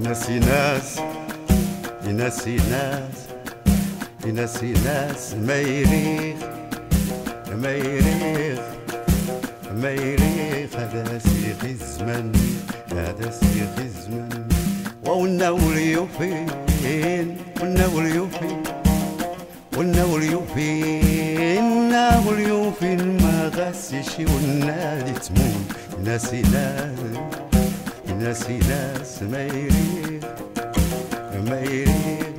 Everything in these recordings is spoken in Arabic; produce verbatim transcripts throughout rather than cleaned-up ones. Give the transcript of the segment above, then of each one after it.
ناسي ناس يناسي ناس يناسي ناس ما يريخ ما يريخ ما يريخ هذا سيخ الزمن هذا سيخ الزمن والنول يوفين والنول يوفين والنول يوفين النول يوفين ما غسش والنادي تمون ناسي ناس ناسي ناس ما يريخ ما يريخ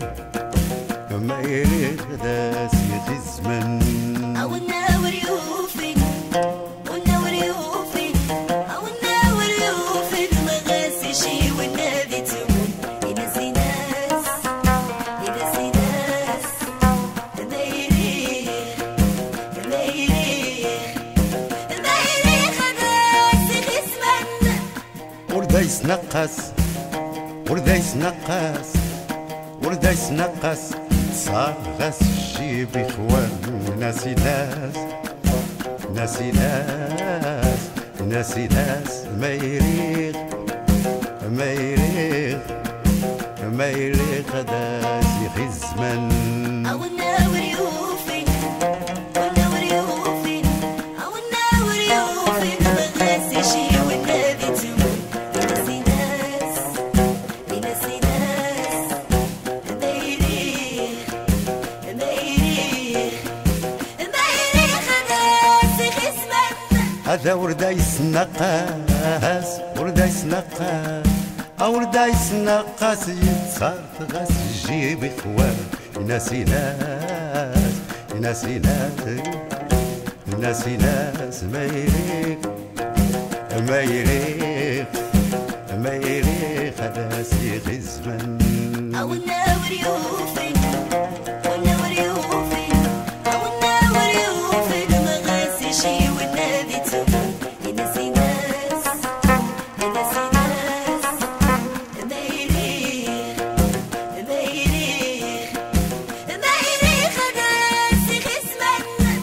ما يريخ هذا سيخ الزمن والنول يوفين والنول يوفين والنول يوفين ما غسش والنادي تمون يناسي ناس يناسي ناس ما يريخ ما يريخ ما يريخ هذا سيخ الزمن وردايس نقص وردايس نقص وردايس نقص صاغس الجيب اخوان ناسي ناس ناسي ناس ناسي ناس ما يريخ ما يريخ ما يريخ هذا سيخ الزمن والنول يوفين والنول يوفين والنول يوفين ما غاسش والنادي تمون يناسي ناس يناسي ناس ما يريخ ما يريخ ما يريخ هذا سيخ الزمن هذا وردايس نقاس وردايس نقاس وردايس نقاس يتصرف غاس الجيب اخوان يناسي ناس يناسي ناس يناسي ناس ما يريخ ما يريخ ما يريخ هذا سيخ الزمن والنول يوفين والنول يوفين والنول يوفين ما غاسش والنادي تمون يناسي ناس يناسي ناس ما يريخ ما يريخ ما يريخ هذا سيخ الزمن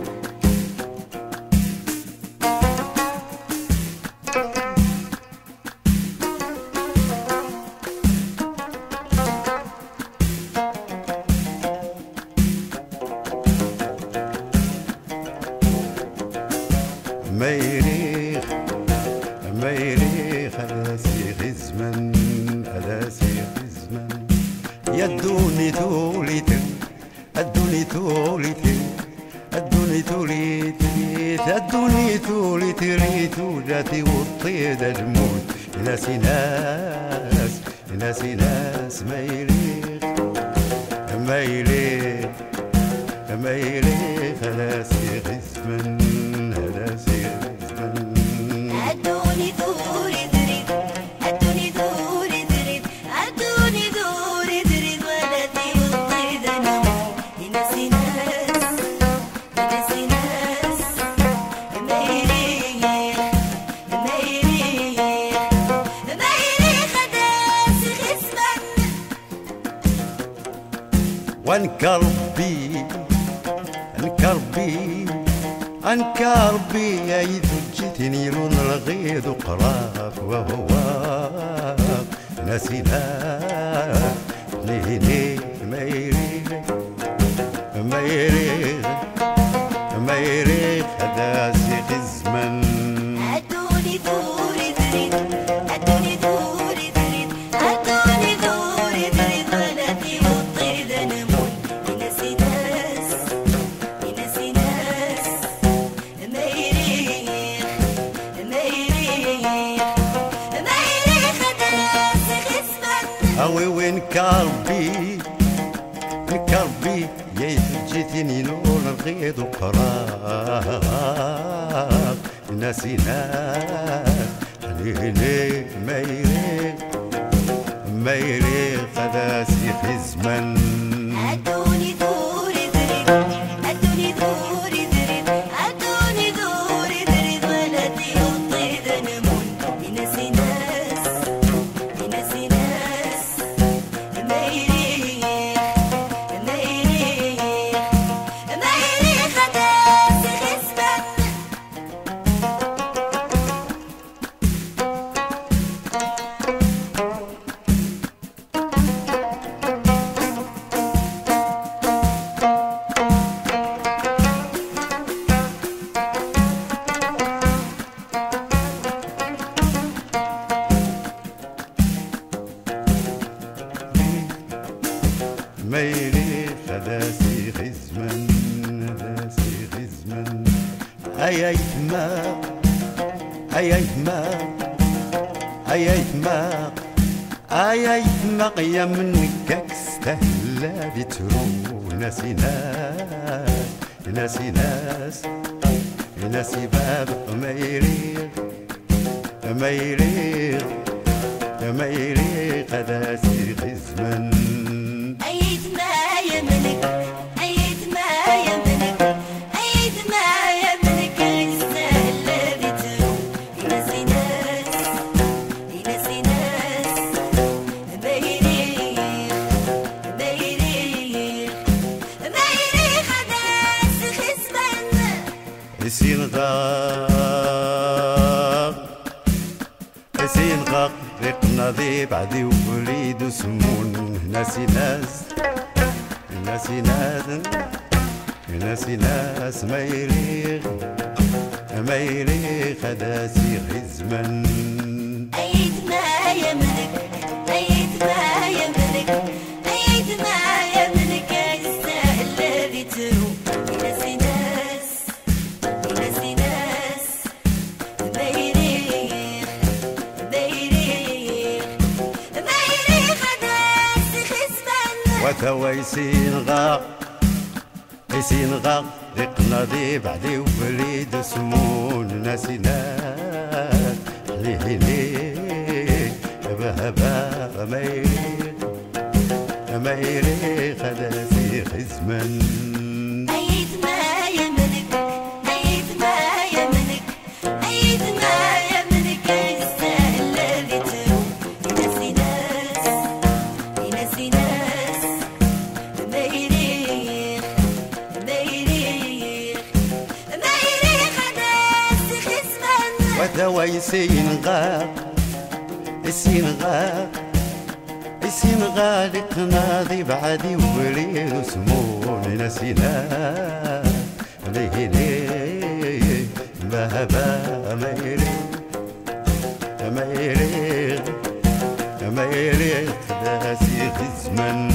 ما يريخ ما يريخ هذا سيخ الزمن هذا سيخ الزمن يدوني توليت الدوني توليت الدوني توليت الدوني توليت ريتو جاتي والطيد الموت ناسي ناس ناسي ناس ما يريخ ما يريخ ما يريخ هذا سيخ الزمن هذا سيخ الزمن ادوني دوري دريد ادوني دوري دريد ادوني دوري دريد ولدي والطيد انا يناسي ناس يناسي ناس ما يريخ ما يريخ ما يريخ هذا سيخ الزمن وانكربي انكربي انكربي يا اذا جيتني لون الغيض وقراف وهو ناسي ناس ليني ما يريخ ما يريخ ما يريخ هذا سيخ الزمن ادوني دوري دريد ادوني دوري دريد ادوني دوري دريد ولدي والطيد نمون يناسي ناس يناسي ناس ما يريخ ما يريخ ما يريخ هذا سيخ الزمن اوي وين كربي كربي يا جيتني لون الغيض وقراف ناسي ناس ليلي ما يريخ ما يريخ هذا سيخ الزمن ادوني دوري دريد ادوني دوري دريد ادوني دوري دريد ولدي والطيد نمون يناسي ناس يناسي ناس ما يريخ ما يريخ ما يريخ هذا سيخ الزمن أي يتما أي يتما أي يتما أي يتما يا منك استهلا بترو ناسي ناس ناسي ناس ناسي باب ما يريق ما يريق ما يريق هذا سيرق الزمن أيد ما يملك أيد ما يملك أيد ما يملك السهل الذي تروح ينسي ناس ينسي ناس ما يريق ما يريق ما يريق هذا سيرق الزمن يسين غاق يسين غاق ريق ناضي بعدي ووليد وسمون ناسي ناس ناسي ناس ناسي ناس ما يريق ما يريق هذا سيغ الزمن أيد ما يملك أيد ما يملك أيد ما يملك السهل الذي تروح ينسي ناس ينسي ناس ما يريق ما يريق ما يريق هذا سيخ الزمن وتوا يسين غاق يسين غاق ريق ناضي بعدي ووليد وسمون ناسي ناس ليه ليه بهبا ما يريق ما يريق هذا سيخ الزمن أيد ما يملك أيد ما يملك أيد ما يملك السهل الذي تروح ينسي ناس ينسي ناس ما يريق ما يريق ما يريق هذا سيخ الزمن وتوا يسين غاق يسين غاق يسين غالق ناضي بعدي ووليد وسمون ناسي ناس ليه ليه بهبا ما يريق ما يريق ما يريق هذا سيخ الزمن